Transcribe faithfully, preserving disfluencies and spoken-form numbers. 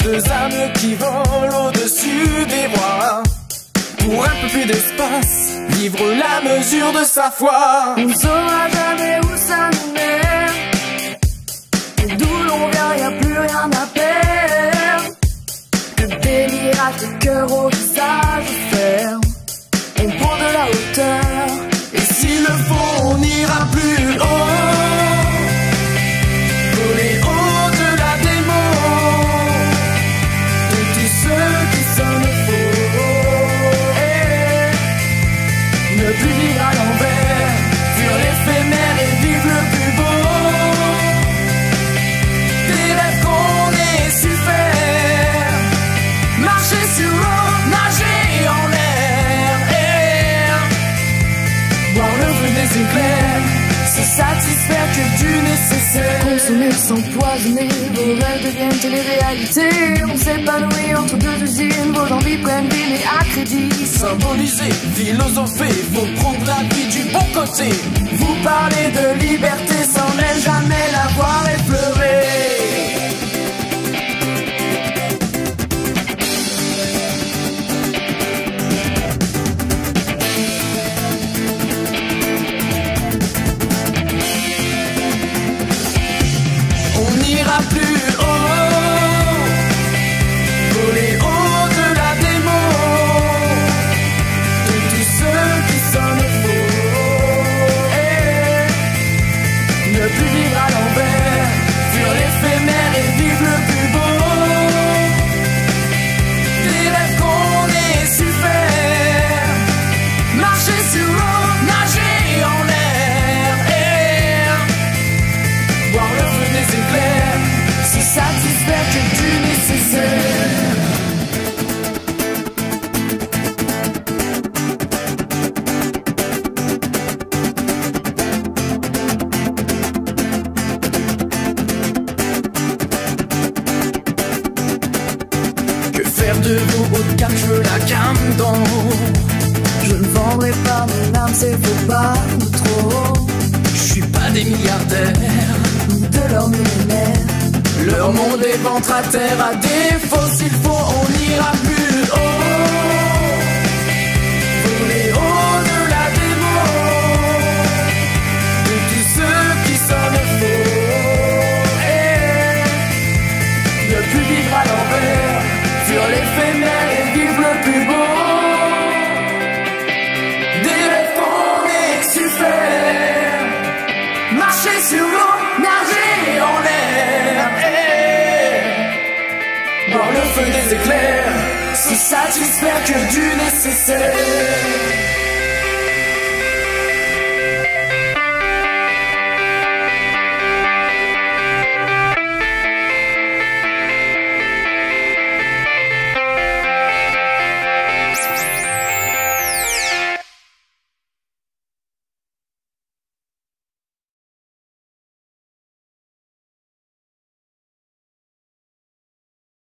deux âmes qui volent au-dessus des voies. Pour un peu plus d'espace, vivre la mesure de sa foi. On ne saura jamais où ça nous mène, et d'où l'on vient, y a plus rien à perdre. Que des miracles, le cœur au visage ferme. On prend de la hauteur, et s'il le faut, on ira plus haut. Voler au-delà des mots, de tous ceux qui sonnent faux. Et ne plus vivre à l'envers, fuir l'éphémère et vivre le plus beau. Des rêves qu'on ait su faire, marcher sur l'eau, nager en l'air. Et voir le feu des éclairs, se satisfaire que du nécessaire. consommer s'empoisonner, vos rêves deviennent télé-réalité. On s'épanouit entre deux usines, vos envies prennent vie mais à crédit. Symboliser, philosopher, faut prendre la vie du bon côté. Vous parlez de liberté sans même jamais l'avoir effleurée. On n'ira plus haut, voler au-delà des mots, de tous ceux qui sonnent faux. Et ne plus vivre à l'envers, fuir l'éphémère et vivre le plus beau. Des rêves qu'on ait su faire, marcher sur l'eau, nager en l'air. Et voir le feu des éclairs, se satisfaire que du nécessaire. Que faire de vous haut de gamme, je veux la gamme d'en haut. Je ne vendrai pas mon âme, c'est faux pas de trop. Je suis pas des milliardaires, De leur millénaire, leur monde est ventre à terre. À défaut, s'il faut, on ira plus haut. Voler au-delà des mots, de tous ceux qui sonnent faux. Et ne plus vivre à l'envers, fuir l'éphémère et vivre le plus beau. Des rêves qu'on ait su faire, marcher sur l'eau, nager en l'air. Et voir le feu des éclairs, se satisfaire que du nécessaire.